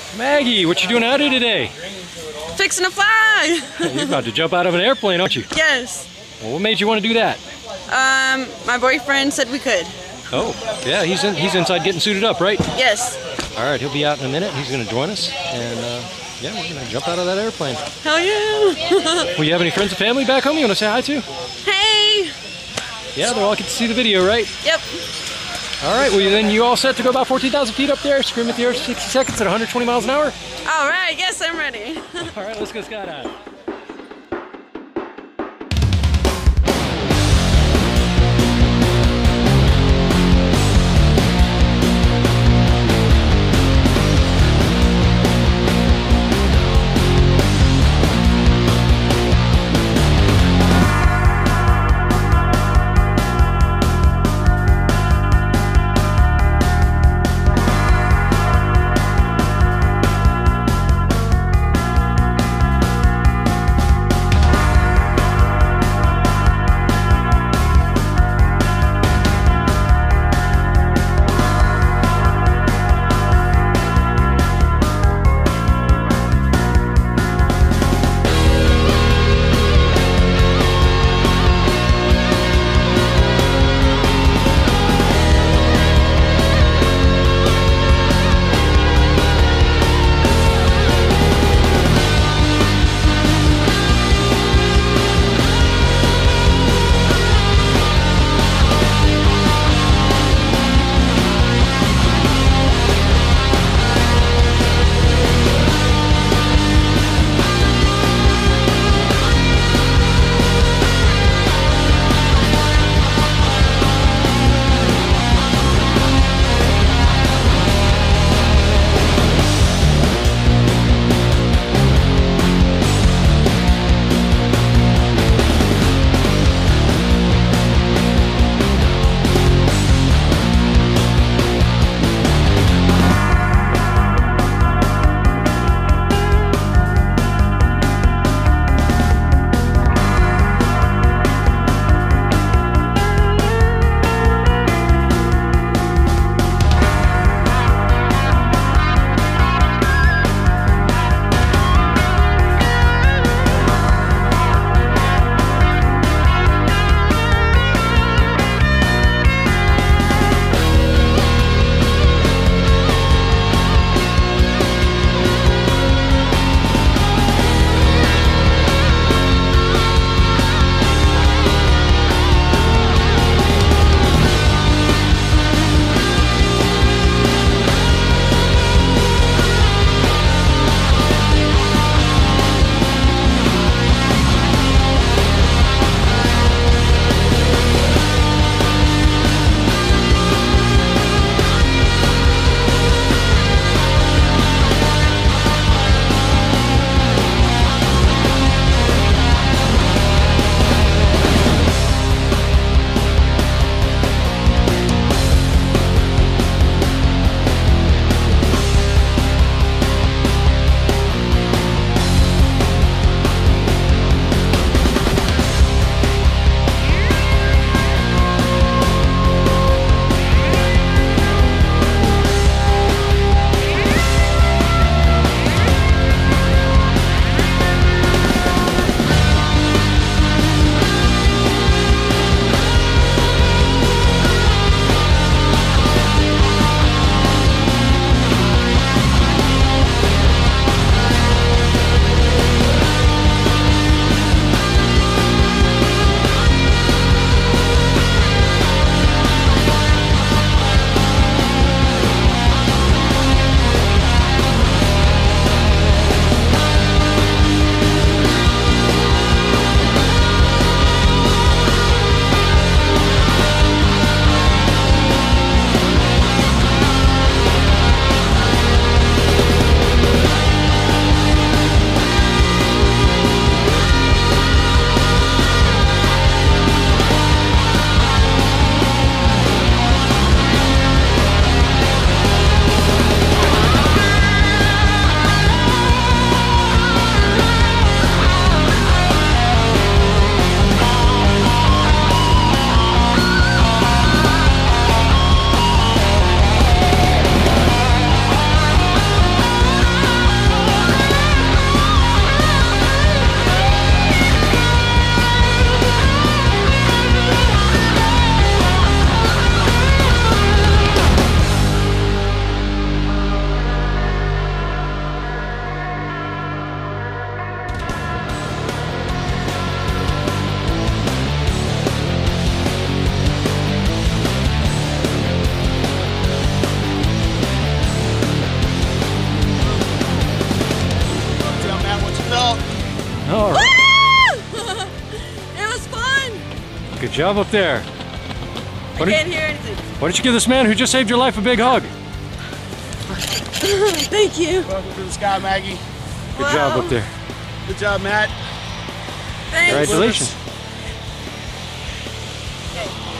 Maggie, what you doing out here today? Fixing to fly! You're about to jump out of an airplane, aren't you? Yes. Well, what made you want to do that? My boyfriend said we could. Oh, yeah, he's inside getting suited up, right? Yes. All right, he'll be out in a minute. He's going to join us, and yeah, we're going to jump out of that airplane. Hell yeah! Well, you have any friends and family back home you want to say hi to? Hey! Yeah, they'll all get to see the video, right? Yep. All right, well, then you all set to go about 14,000 feet up there, scream at the air 60 seconds at 120 miles an hour? All right, yes, I'm ready. All right, let's go skydiving. Good job up there. I can't hear anything. Why don't you give this man who just saved your life a big hug? Thank you. Welcome to the sky, Maggie. Good job up there. Good job, Matt. Thanks. Congratulations. Okay.